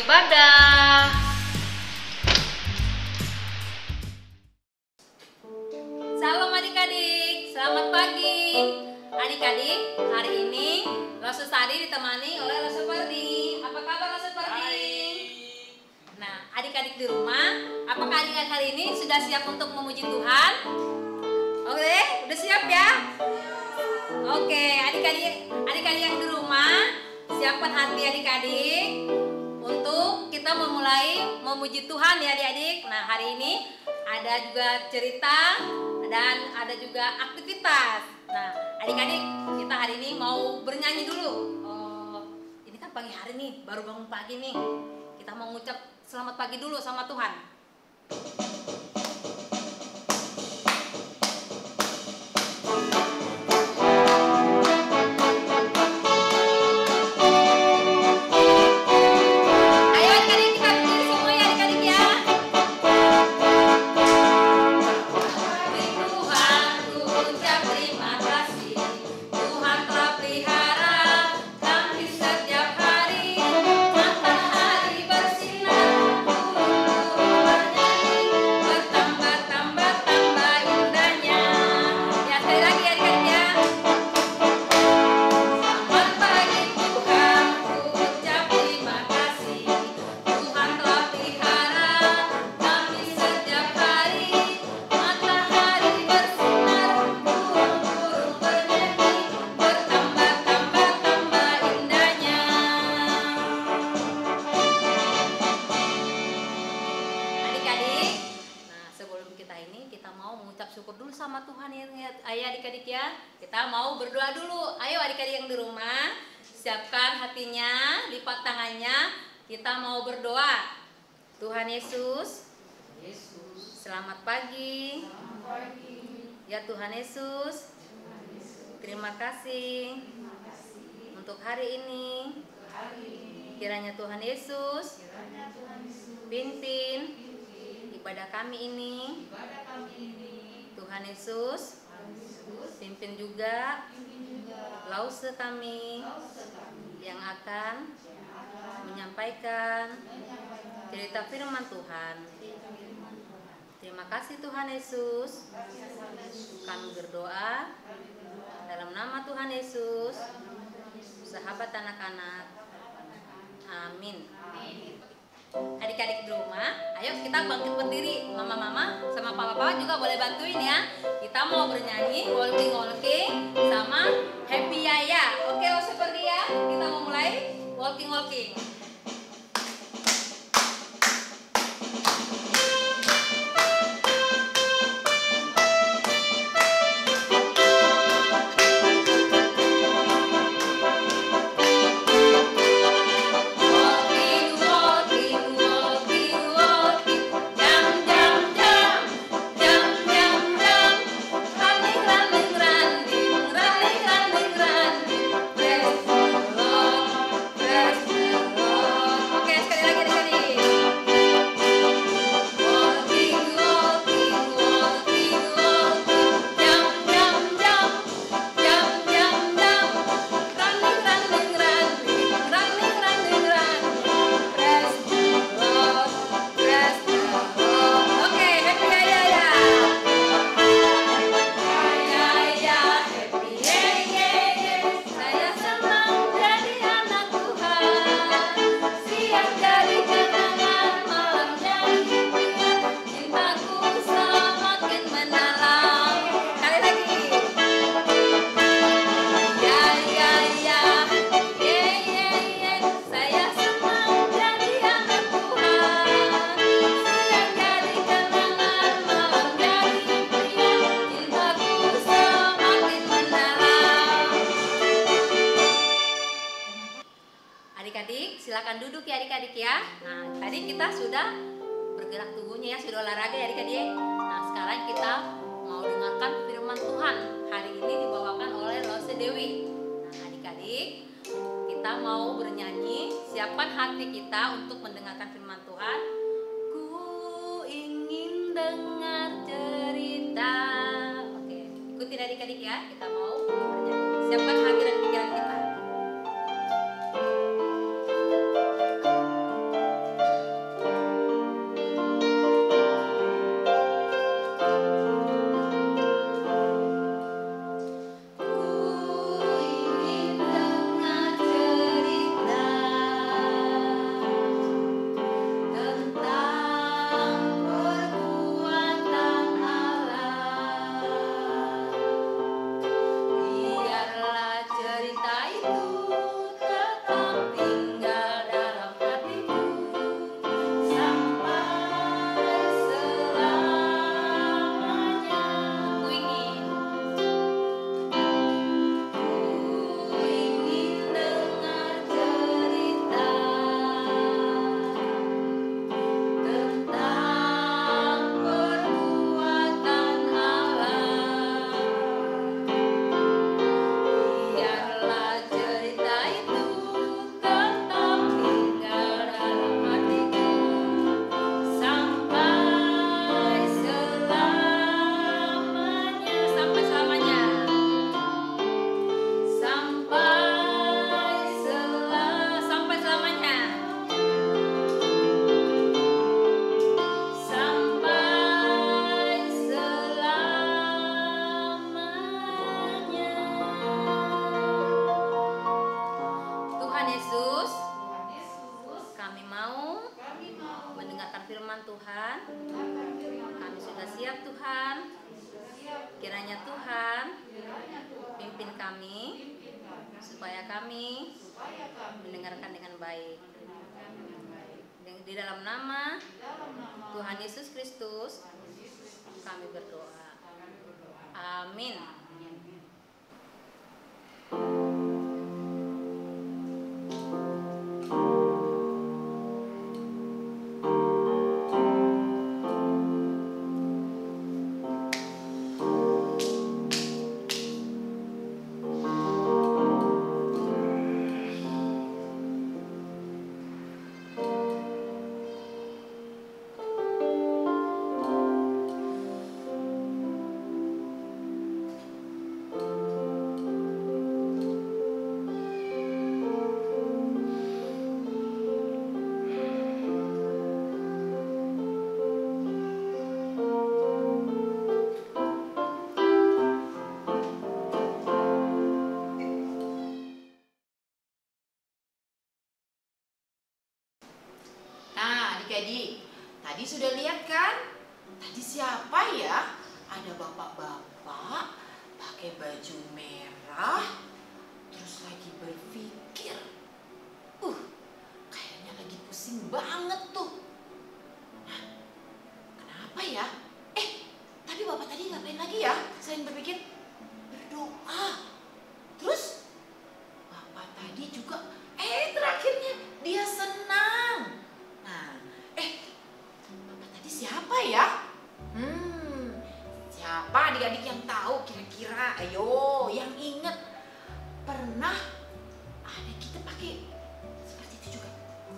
ibadah. Salam adik-adik, selamat pagi. Adik-adik, hari ini Rasul Sari ditemani oleh Rasul Perdi. Apa kabar Rasul Perdi? Nah, adik-adik di rumah, apakah adik-adik hari ini sudah siap untuk memuji Tuhan? Oke, udah siap ya? Oke, adik-adik yang di rumah, siapkan hati adik-adik untuk kita memulai memuji Tuhan ya adik-adik. Nah, hari ini ada juga cerita dan ada juga aktivitas. Nah, adik-adik, kita hari ini mau bernyanyi dulu. Ini kan pagi hari nih, baru bangun pagi nih. Kita mau ngucap selamat pagi dulu sama Tuhan. Sama Tuhan ya adik-adik ya. Kita mau berdoa dulu. Ayo adik-adik yang di rumah, siapkan hatinya, lipat tangannya. Kita mau berdoa. Tuhan Yesus, selamat pagi. Ya Tuhan Yesus, terima kasih untuk hari ini. Kiranya Tuhan Yesus pimpin ibadah kami ini. Tuhan Yesus, pimpin juga lause kami yang akan menyampaikan cerita firman Tuhan. Terima kasih Tuhan Yesus. Kami berdoa dalam nama Tuhan Yesus, sahabat anak-anak. Amin. Adik-adik di rumah, ayo kita bangkit berdiri. Mama-mama sama papa-papa juga boleh bantuin ya. Kita mau bernyanyi walking-walking sama Happy Yaya. Oke, seperti ya. Kita mau mulai walking-walking. Silakan duduk ya adik-adik ya. Nah, tadi kita sudah bergerak tubuhnya ya, sudah olahraga ya adik-adik. Nah, sekarang kita mau dengarkan firman Tuhan. Hari ini dibawakan oleh Rose Dewi. Nah, adik-adik, kita mau bernyanyi. Siapkan hati kita untuk mendengarkan firman Tuhan. Ku ingin dengar cerita. Oke, ikutin adik-adik ya. Kita mau bernyanyi. Siapkan hati dan pikiran kita. supaya kami mendengarkan dengan baik. Di dalam nama Tuhan Yesus Kristus kami berdoa. Amin. Nah, adik-adik, tadi sudah lihat kan? Tadi siapa ya? Ada bapak-bapak pakai baju merah, terus lagi berpikir. Kayaknya lagi pusing banget tuh. Nah, kenapa ya? Tapi bapak tadi ngapain lagi ya? Selain berpikir, berdoa. Terus, bapak tadi juga, terakhirnya dia senang. Nah, bapak tadi siapa ya? Siapa adik-adik yang tahu kira-kira? Ayo, yang inget. Pernah ada kita pakai seperti itu juga?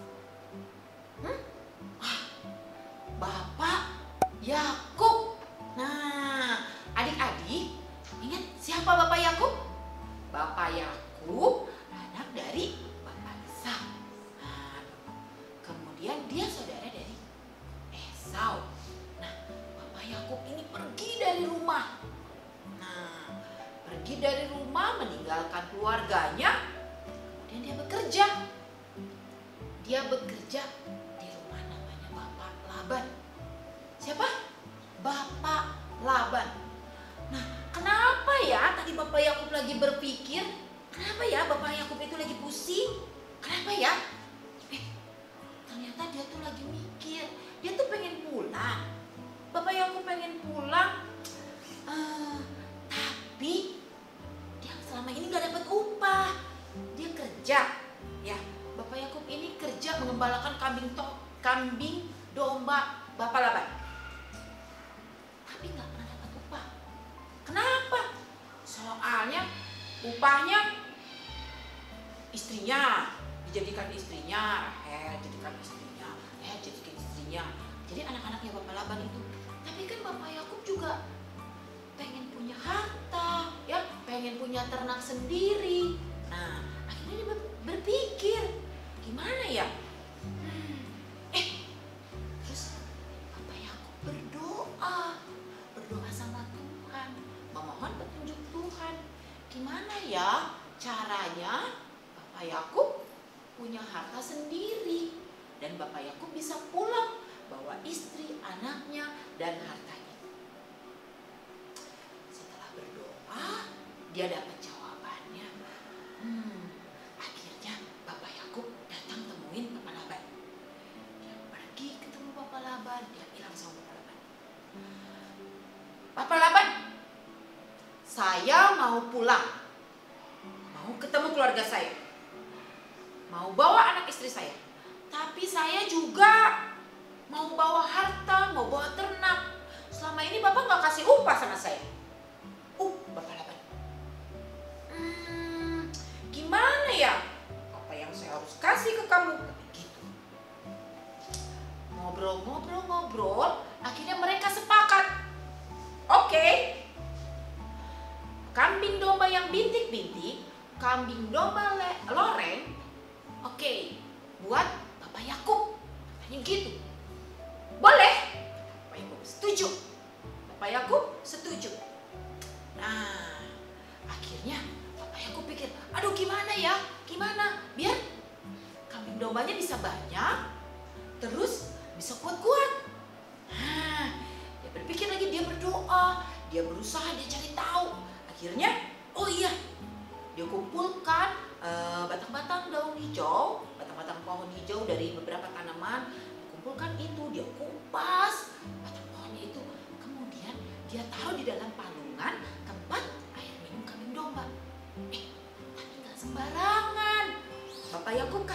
Bapak Yakub. Nah, adik-adik, ingat siapa Bapak Yakub? Bapak Yakub anak dari Bapak Ishak. Nah, kemudian dia saudara dari Esau. Nah, Bapak Yakub ini pergi dari rumah. Nah, pergi dari rumah meninggalkan keluarganya. Kemudian dia bekerja. Dia bekerja di rumah namanya Bapak Laban. Siapa? Bapak Laban. Nah, kenapa ya tadi Bapak Yakub lagi berpikir? Kenapa ya Bapak Yakub itu lagi pusing? Kenapa ya? Ternyata dia tuh lagi mikir. Dia tuh pengen pulang. Bapak Yakub pengen pulang. Tapi dia selama ini gak dapat upah. Dia kerja. Ya, Bapak Yakub ini kerja mengembalakan kambing domba Bapak Laban. Tapi gak pernah dapat upah. Kenapa? Soalnya upahnya istrinya dijadikan istrinya, jadikan istrinya. Jadi anak-anaknya Bapak Laban itu. Tapi kan Bapak Yakub juga pengen punya harta, ya, pengen punya ternak sendiri. Nah, akhirnya dia berpikir, gimana ya? Terus Bapak Yakub berdoa sama Tuhan, memohon petunjuk Tuhan. Gimana ya caranya Bapak Yakub punya harta sendiri dan Bapak Yakub bisa pulang bawa istri, anaknya, dan hartanya. Setelah berdoa, dia dapat jawabannya. Akhirnya Bapak Yakub datang temuin Bapak Laban. Dia pergi ketemu Bapak Laban, dia bilang sama Bapak Laban, Bapak Laban, saya mau pulang, mau ketemu keluarga saya, mau bawa anak istri saya, tapi saya juga mau bawa harta, mau bawa ternak. Selama ini Bapak gak kasih upah sama saya. Bapak Laban, gimana ya? Apa yang saya harus kasih ke kamu? Gitu. Ngobrol, akhirnya mereka sepakat. Oke. Kambing domba yang bintik-bintik, kambing domba loreng, oke, buat Bapak Yakub. Katanya gitu. Boleh? Bapak Yakub setuju. Bapak Yakub setuju. Nah, akhirnya Bapak Yakub pikir, aduh gimana ya? Gimana? Biar kambing dombanya bisa banyak, terus bisa kuat-kuat. Nah, dia berpikir lagi, dia berdoa, dia berusaha, dia cari tahu. Akhirnya, oh iya, dia kumpulkan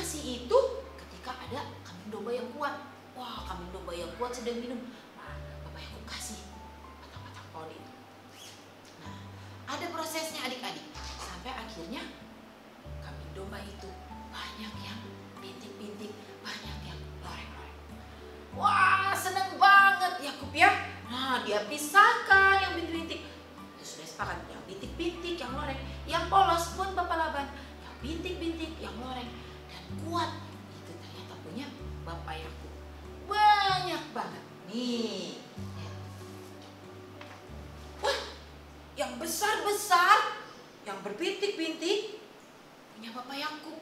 kasih itu ketika ada kambing domba yang kuat. Wah, kambing domba yang kuat sedang minum. Nah, Bapak Yakub kasih batang-batang pohon itu. Nah, ada prosesnya adik-adik. Sampai akhirnya kambing domba itu banyak yang bintik-bintik, banyak yang loreng-loreng. Wah, seneng banget Yakub ya. Nah, dia pisahkan yang bintik-bintik. Ya, sudah sepakat, yang bintik-bintik, yang loreng, yang polos pun Bapak Laban. Yang bintik-bintik, yang loreng dan kuat. Itu ternyata punya Bapak Yakub. Banyak banget. Nih. Wah, yang besar-besar, yang berbintik-bintik punya Bapak Yakub.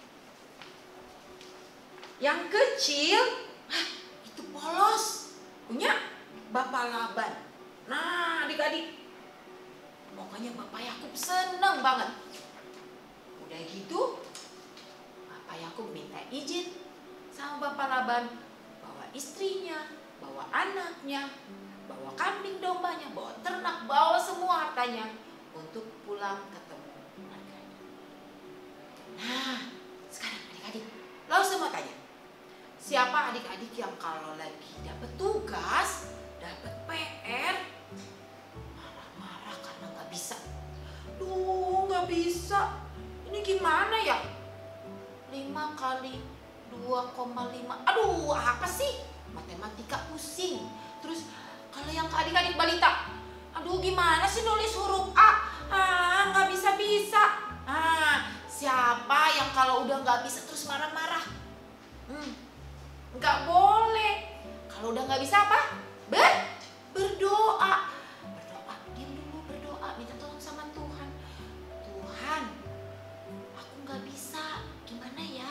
Yang kecil, itu polos, punya Bapak Laban. Nah, adik-adik, pokoknya Bapak Yakub seneng banget. Udah gitu, Bapak Yakub minta izin sama Bapak Laban, bawa istrinya, bawa anaknya, bawa kambing dombanya, bawa ternak, bawa semua hartanya untuk pulang ketemu keluarganya. Nah, sekarang adik-adik, lo semua tanya, siapa adik-adik yang kalau lagi dapat tugas, dapat PR, marah-marah karena nggak bisa? Duh, nggak bisa. Ini gimana ya? 5 kali 2,5. Aduh, apa sih? Matematika pusing. Terus kalau yang adik-adik balita, aduh gimana sih nulis huruf A? Nggak bisa-bisa. Siapa yang kalau udah nggak bisa terus marah-marah? Nggak boleh. Kalau udah nggak bisa apa? Berdoa. Berdoa, diam dulu, berdoa, minta tolong sama Tuhan. Tuhan, aku nggak bisa, gimana ya?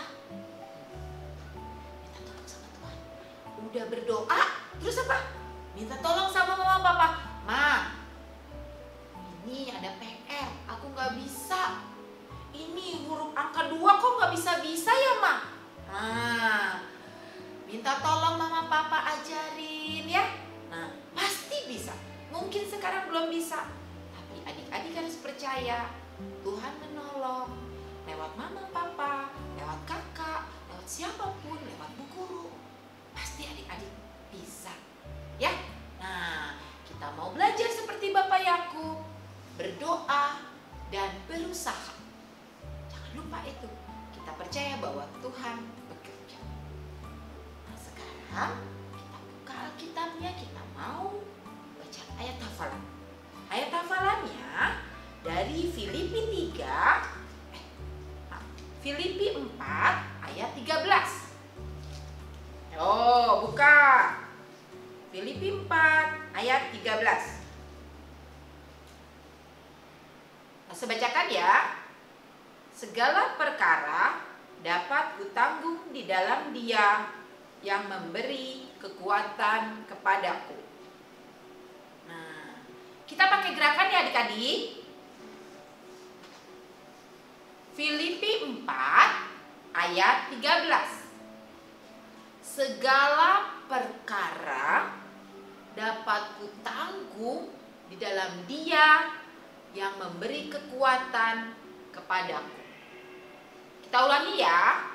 Minta tolong sama Tuhan. Udah berdoa, terus apa? Minta tolong sama mama papa. Ma, ini ada PR, aku nggak bisa. Ini huruf angka 2 kok nggak bisa-bisa ya, Ma? Minta tolong mama papa ajarin ya. Nah, pasti bisa. Mungkin sekarang belum bisa, tapi adik-adik harus percaya Tuhan menolong lewat mama papa, lewat kakak, lewat siapapun, lewat bu guru. Pasti adik-adik bisa. Ya. Nah, kita mau belajar seperti Bapak Yakub, berdoa dan berusaha. Jangan lupa itu. Kita percaya bahwa Tuhan bekerja. Nah, sekarang kita buka Alkitabnya, kita mau baca ayat hafalan. Ayat hafalannya dari Filipi 4 ayat 13. Oh, buka. Filipi 4 ayat 13. Saya bacakan ya. Segala perkara dapat kutanggung di dalam Dia yang memberi kekuatan kepadaku. Nah, kita pakai gerakan ya adik-adik. Filipi 4 ayat 13. Segala perkara dapat kutanggung di dalam Dia yang memberi kekuatan kepadaku. Kita ulangi ya.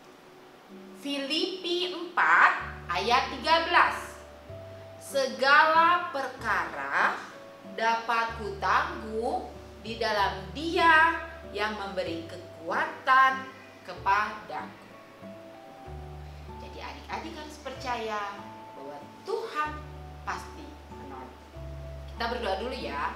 Filipi 4 ayat 13. Segala perkara dapat kutanggung di dalam Dia yang memberi kekuatan kepadaku. Jadi adik-adik harus percaya bahwa Tuhan pasti menolong. Kita berdoa dulu ya.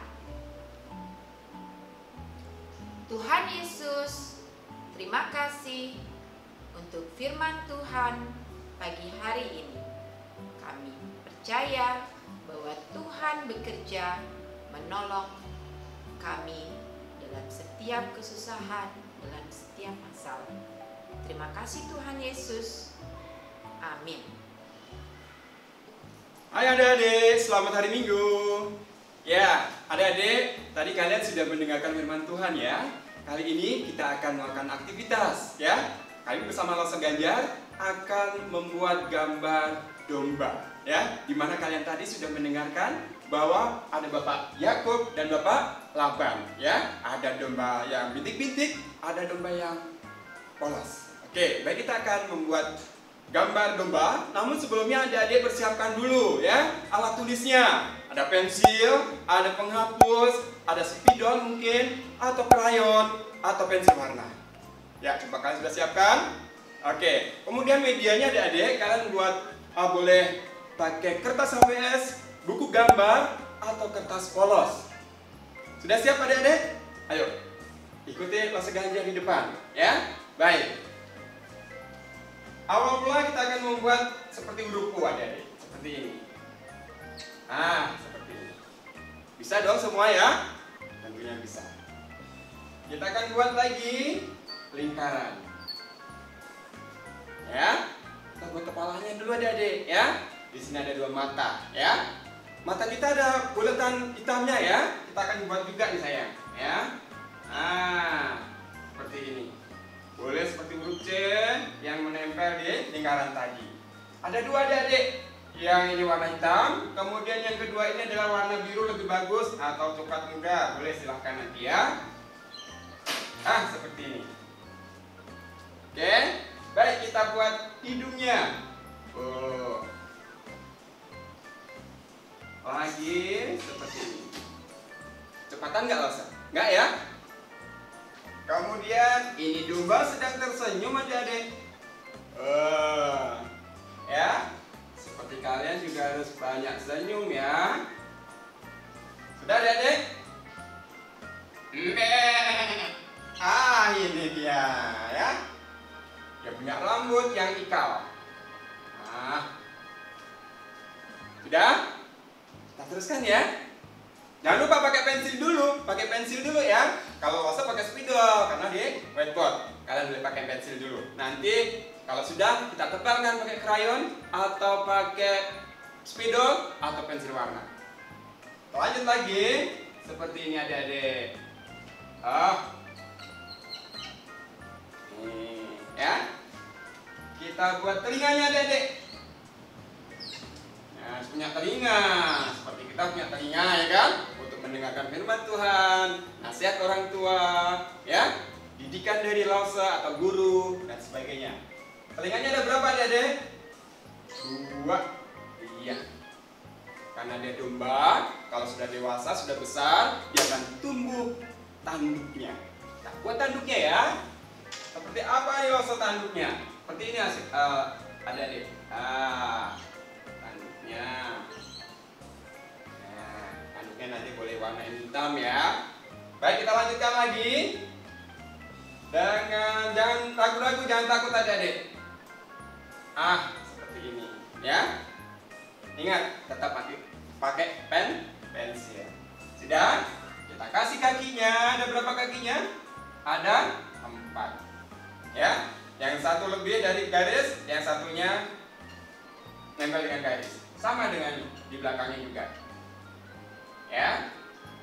Tuhan Yesus, terima kasih untuk firman Tuhan pagi hari ini. Kami percaya bahwa Tuhan bekerja menolong kami dalam setiap kesusahan, dalam setiap masalah. Terima kasih Tuhan Yesus. Amin. Hai adik-adik, selamat hari Minggu. Ya, adik-adik, tadi kalian sudah mendengarkan firman Tuhan ya. Kali ini kita akan melakukan aktivitas ya. Kami bersama Loso Ganjar akan membuat gambar domba ya. Dimana kalian tadi sudah mendengarkan bahwa ada Bapak Yakub dan Bapak Laban ya. Ada domba yang bintik-bintik, ada domba yang polos. Oke, baik, kita akan membuat gambar domba. Namun sebelumnya adik-adik persiapkan dulu ya alat tulisnya. Ada pensil, ada penghapus, ada spidol mungkin, atau krayon, atau pensil warna. Ya, coba kalian sudah siapkan? Oke, kemudian medianya adik-adik kalian buat boleh pakai kertas HVS, buku gambar, atau kertas polos. Sudah siap adik-adik? Ayo, ikuti Lose Ganja di depan ya. Baik. Awal mula kita akan membuat seperti huruf U adik-adik, seperti ini. Nah, seperti ini. Bisa dong semua ya? Tentunya bisa. Kita akan buat lagi lingkaran. Ya, kita buat kepalanya dulu adik-adik ya. Di sini ada 2 mata ya. Mata kita ada bulatan hitamnya ya. Kita akan buat juga nih sayang ya. Nah, seperti ini. Boleh seperti huruf C yang menempel di lingkaran tadi. Ada 2 adik-adik. Yang ini warna hitam, kemudian yang kedua ini adalah warna biru lebih bagus atau coklat muda. Boleh silahkan nanti ya. Seperti ini. Oke, baik, kita buat hidungnya. Lagi seperti ini. Cepatan nggak Lose? Nggak ya? Kemudian ini domba sedang tersenyum adik-adik. Ya, seperti kalian juga harus banyak senyum ya. Sudah adik-adik? Ini dia ya. Dia punya rambut yang ikal. Sudah? Kita teruskan ya. Jangan lupa pakai pensil dulu ya. Kalau Lose pakai spidol karena di whiteboard. Kalian boleh pakai pensil dulu. Nanti kalau sudah kita tebalkan pakai krayon atau pakai spidol atau pensil warna. Lanjut lagi seperti ini adik-adik. Ya. Kita buat telinganya adik-adik. Nah, punya telinga, seperti kita punya telinga ya kan, untuk mendengarkan firman Tuhan, nasihat orang tua, ya, didikan dari Lose atau guru dan sebagainya. Telinganya ada berapa adik-adik? 2. Iya. Karena dia domba, kalau sudah dewasa, sudah besar, dia akan tumbuh tanduknya. Nah, buat tanduknya ya. Seperti apa nih Lose tanduknya? Seperti ini adik-adik. Tanduknya. Nah, tanduknya nanti boleh warna hitam ya. Baik, kita lanjutkan lagi. Jangan ragu-ragu, jangan takut adik-adik. Seperti ini ya. Ingat, tetap pakai pensil. Sudah? Kita kasih kakinya. Ada berapa kakinya? Ada 4. Ya. Yang satu lebih dari garis, yang satunya nempel dengan garis. Sama dengan di belakangnya juga. Ya.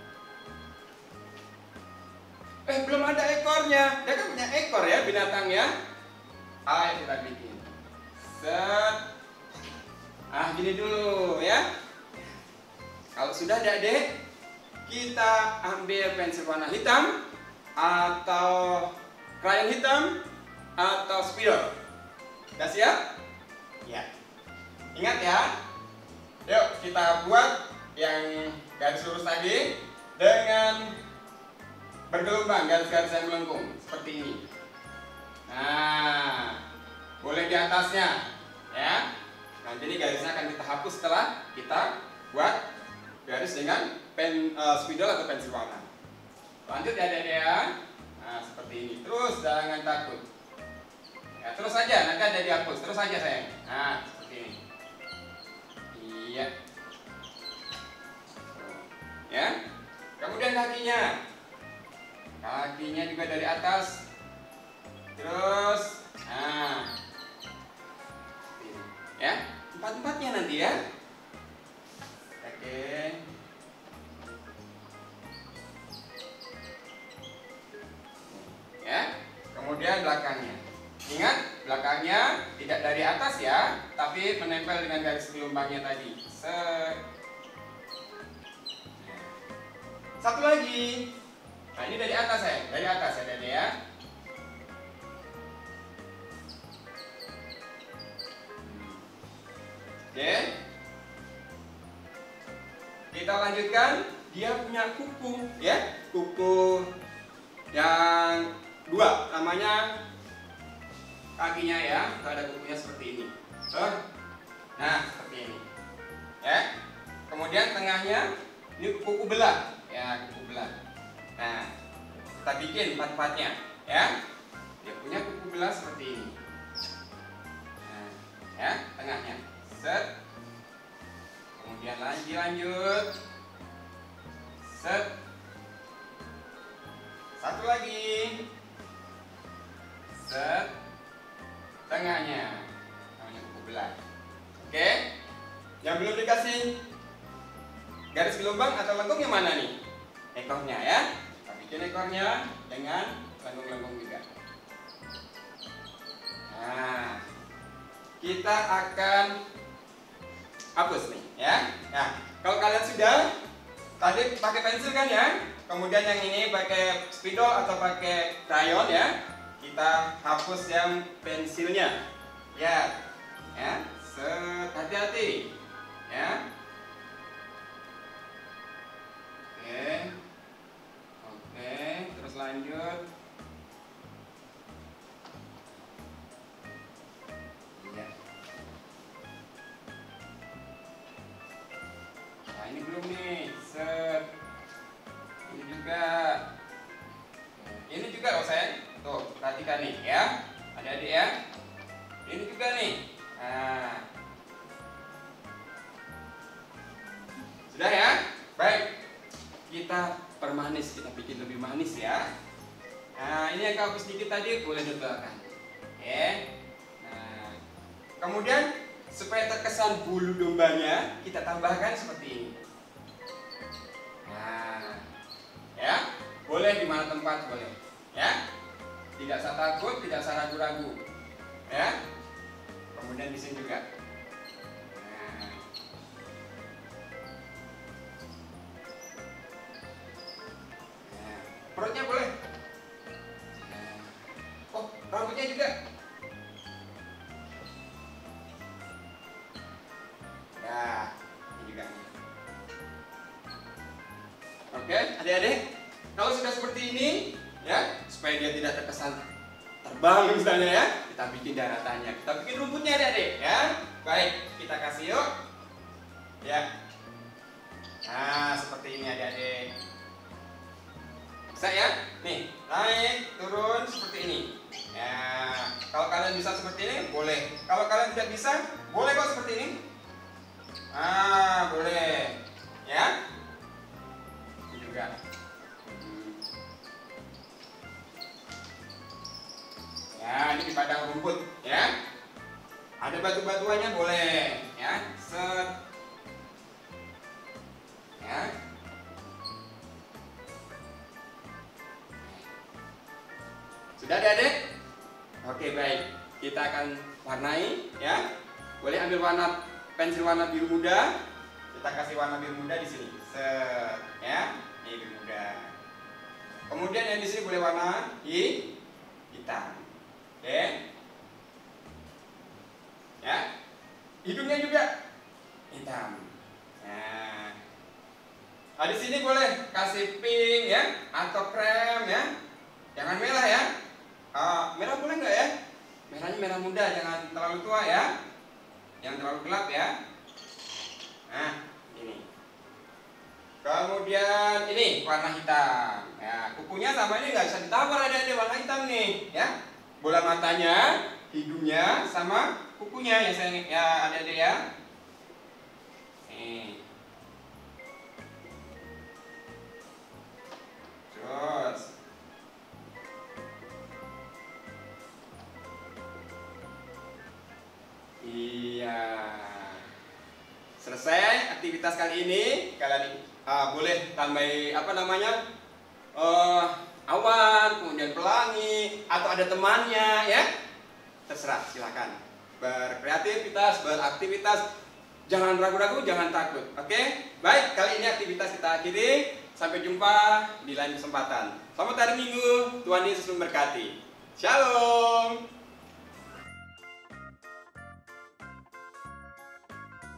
Belum ada ekornya. Dia kan punya ekor ya binatangnya. Ayo kita bikin. Set. Gini dulu ya. Kalau sudah adik-adik, kita ambil pensil warna hitam atau krayon hitam atau spidol. Sudah siap? Ya. Ingat ya. Yuk kita buat yang garis lurus tadi dengan bergelombang, garis-garis yang melengkung seperti ini. Nah, boleh di atasnya ya. Nanti ini garisnya akan kita hapus setelah kita buat garis dengan spidol atau pensil warna. Lanjut ya adik-adik ya. Nah, seperti ini. Terus jangan takut. Ya, terus saja, nanti ada dihapus. Terus saja sayang. Nah, seperti ini. Iya. Ya. Kemudian kakinya. Kakinya juga dari atas. Terus, ya, 4-4-nya nanti ya. Oke. Ya. Kemudian belakangnya. Ingat, belakangnya tidak dari atas ya, tapi menempel dengan garis gelombangnya tadi. Satu lagi. Nah, ini dari atas ya, dari atas ya, Dede ya. Oke. Kita lanjutkan. Dia punya kuku, ya. Kuku yang dua, namanya kakinya ya. Ada kukunya seperti ini. Nah, seperti ini. Ya. Kemudian tengahnya ini kuku belah, ya, kuku belah. Nah, kita bikin empat-empatnya, ya. Dia punya kuku belah seperti ini. Nah, ya, tengahnya. Set. Kemudian lanjut. Set. Satu lagi. Set. Tengahnya. Namanya kuku belah. Oke. Yang belum dikasih garis gelombang atau lengkung yang mana nih? Ekornya ya. Kita bikin ekornya dengan lengkung-lengkung juga. Nah, kita akan hapus nih ya. Nah, kalau kalian sudah tadi pakai pensil kan ya, kemudian yang ini pakai spidol atau pakai crayon ya, kita hapus yang pensilnya. Ya, ya, hati-hati ya. Oke, terus lanjut. Ya. Nah, ini belum nih. Set. Ini juga. Ini juga loh sayang. Tuh, perhatikan nih ya. Adik-adik ya. Ini juga nih. Nah. Sudah ya? Baik. Kita permanis, kita bikin lebih manis ya. Nah, ini yang hapus sedikit tadi boleh diletakkan. Oke. Nah, kemudian supaya terkesan bulu dombanya, kita tambahkan seperti ini. Nah, ya, boleh di mana tempat boleh, ya. Tidak usah takut, tidak usah ragu-ragu, ya. Kemudian di sini juga. Perutnya boleh. Oh, rambutnya juga. Ya, ini juga. Oke, adik-adik, kalau sudah seperti ini, ya, supaya dia tidak terkesan terbang misalnya ya, kita bikin daratannya, kita bikin rumputnya adik-adik, ya. Baik, kita kasih yuk. Ya. Nah, seperti ini adik-adik. Bisa ya? Nih, naik, turun seperti ini. Ya, kalau kalian bisa seperti ini, boleh. Kalau kalian tidak bisa, boleh kok seperti ini. Ah, boleh. Ya? Ini juga. Ya, ini di padang rumput, ya. Ada batu-batuannya boleh, ya. Set. Ya. Sudah adik-adik? Oke, baik. Kita akan warnai ya. Boleh ambil warna pensil warna biru muda. Kita kasih warna biru muda di sini. Set, ya. Ini biru muda. Kemudian yang di sini boleh warna hitam. Oke. Ya. Hidungnya juga hitam. Nah, di sini boleh kasih pink ya atau krem ya. Jangan merah ya. Merah boleh nggak ya? Merahnya merah muda, jangan terlalu tua ya. Jangan terlalu gelap ya. Nah, ini. Kemudian ini warna hitam. Ya, kukunya sama ini nggak bisa ditawar, ada warna hitam nih, ya. Bola matanya, hidungnya, sama kukunya ya sayang, ya ada ya. Nih. Terus. Iya. Selesai aktivitas kali ini. Kalian boleh tambah apa namanya? Awan, kemudian pelangi atau ada temannya ya. Terserah, silakan. Berkreativitas, beraktivitas. Jangan ragu-ragu, jangan takut. Oke? Baik, kali ini aktivitas kita akhiri. Sampai jumpa di lain kesempatan. Selamat hari Minggu. Tuhan Yesus memberkati. Shalom.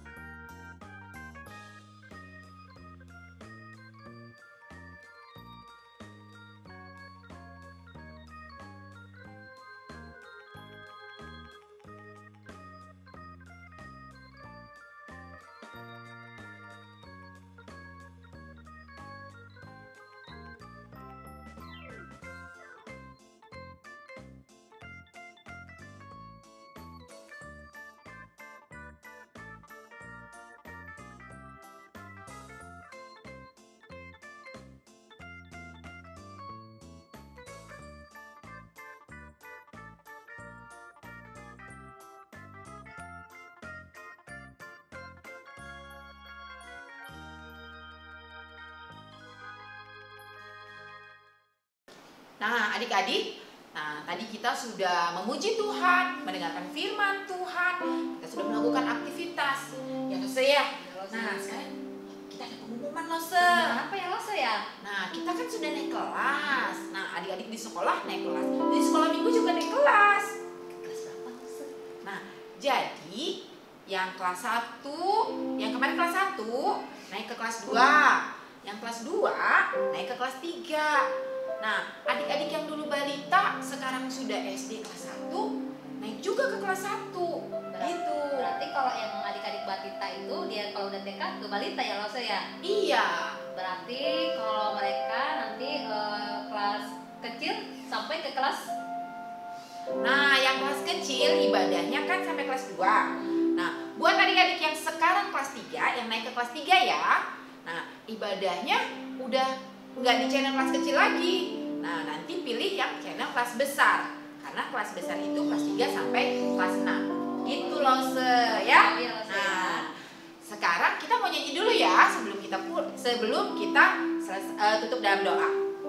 Nah, adik-adik, tadi kita sudah memuji Tuhan, mendengarkan firman Tuhan, kita sudah melakukan aktivitas. Ya, Lose ya. Nah, sekarang kita ada pengumuman, Lose. Apa ya Lose ya? Nah, kita kan sudah naik kelas. Nah, adik-adik di sekolah naik kelas. Di sekolah minggu juga naik kelas. Kelas berapa Lose? Nah, jadi yang kelas 1, yang kemarin kelas 1 naik ke kelas 2. Yang kelas 2 naik ke kelas 3. Nah, adik-adik yang dulu balita sekarang sudah SD kelas 1 naik juga ke kelas 1. Gitu. Berarti kalau yang adik-adik balita itu dia kalau udah TK ke balita ya Lose ya? Iya. Berarti kalau mereka nanti kelas kecil sampai ke kelas. Nah, yang kelas kecil ibadahnya kan sampai kelas 2. Nah, buat adik-adik yang sekarang kelas 3, yang naik ke kelas 3 ya. Nah, ibadahnya udah nggak di channel kelas kecil lagi. Nah, nanti pilih yang channel kelas besar. Karena kelas besar itu kelas 3 sampai kelas 6. Gitu Lose ya. Iya, Lose. Nah, sekarang kita mau nyanyi dulu ya sebelum kita tutup dalam doa.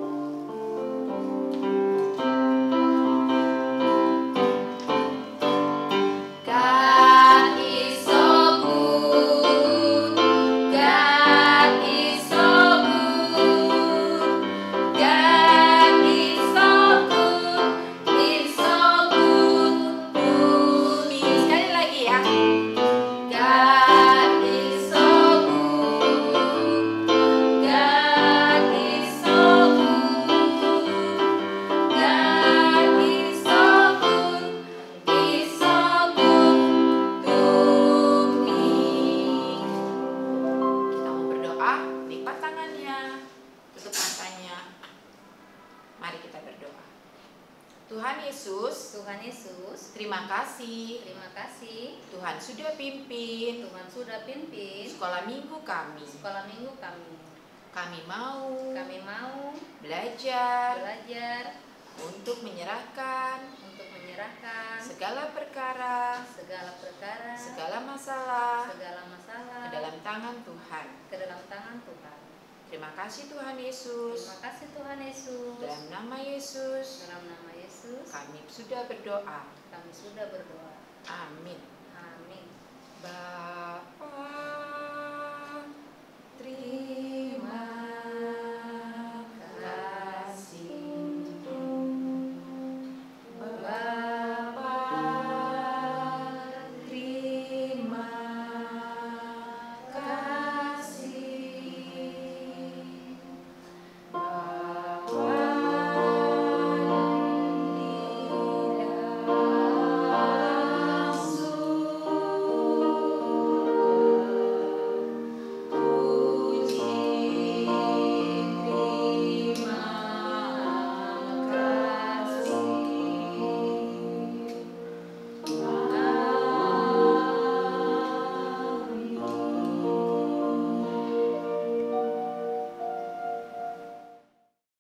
Tuhan Yesus, terima kasih Tuhan sudah pimpin sekolah minggu kami. Kami mau belajar untuk menyerahkan segala perkara, segala masalah ke dalam tangan Tuhan. Terima kasih Tuhan Yesus. Dalam nama Yesus kami sudah berdoa. Amin. Bapa